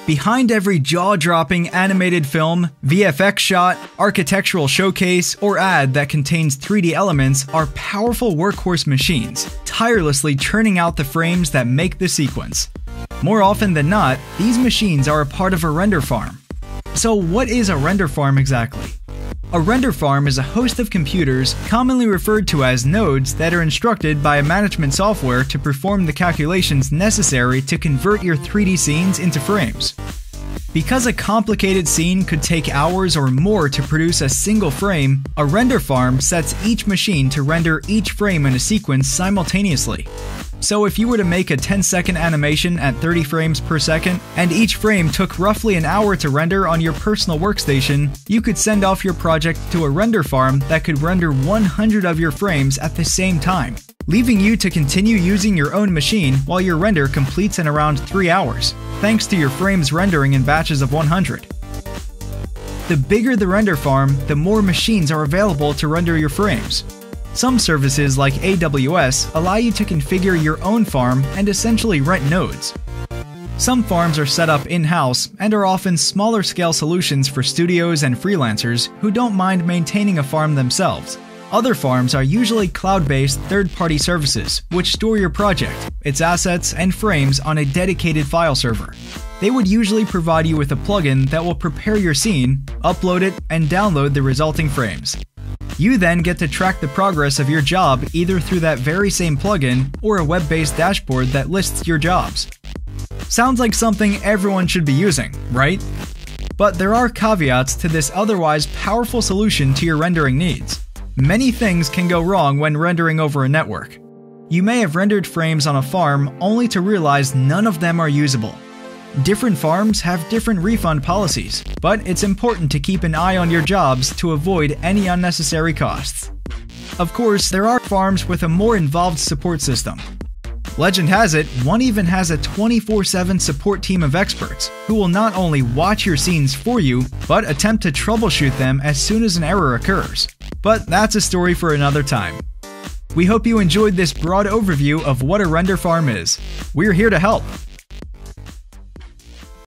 Behind every jaw-dropping animated film, VFX shot, architectural showcase, or ad that contains 3D elements are powerful workhorse machines, tirelessly churning out the frames that make the sequence. More often than not, these machines are a part of a render farm. So what is a render farm exactly? A render farm is a host of computers, commonly referred to as nodes, that are instructed by a management software to perform the calculations necessary to convert your 3D scenes into frames. Because a complicated scene could take hours or more to produce a single frame, a render farm sets each machine to render each frame in a sequence simultaneously. So if you were to make a 10-second animation at 30 frames per second, and each frame took roughly an hour to render on your personal workstation, you could send off your project to a render farm that could render 100 of your frames at the same time, leaving you to continue using your own machine while your render completes in around 3 hours, thanks to your frames rendering in batches of 100. The bigger the render farm, the more machines are available to render your frames. Some services like AWS allow you to configure your own farm and essentially rent nodes. Some farms are set up in-house and are often smaller scale solutions for studios and freelancers who don't mind maintaining a farm themselves. Other farms are usually cloud-based third-party services which store your project, its assets, and frames on a dedicated file server. They would usually provide you with a plugin that will prepare your scene, upload it, and download the resulting frames. You then get to track the progress of your job either through that very same plugin or a web-based dashboard that lists your jobs. Sounds like something everyone should be using, right? But there are caveats to this otherwise powerful solution to your rendering needs. Many things can go wrong when rendering over a network. You may have rendered frames on a farm only to realize none of them are usable. Different farms have different refund policies, but it's important to keep an eye on your jobs to avoid any unnecessary costs. Of course, there are farms with a more involved support system. Legend has it, one even has a 24/7 support team of experts who will not only watch your scenes for you, but attempt to troubleshoot them as soon as an error occurs. But that's a story for another time. We hope you enjoyed this broad overview of what a render farm is. We're here to help.